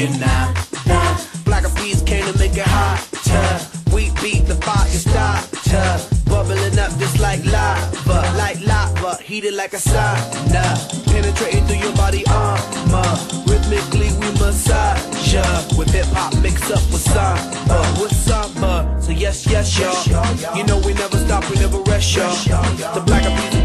cooking now. Black of peas came to make it hotter. We beat the fire starter, bubbling up just like lava, heated like a sauna, penetrating through your body armor. Rhythmically we massage ya, with hip hop mixed up with samba. So yes, y'all. You know we never stop, we never rest, y'all. The black of peas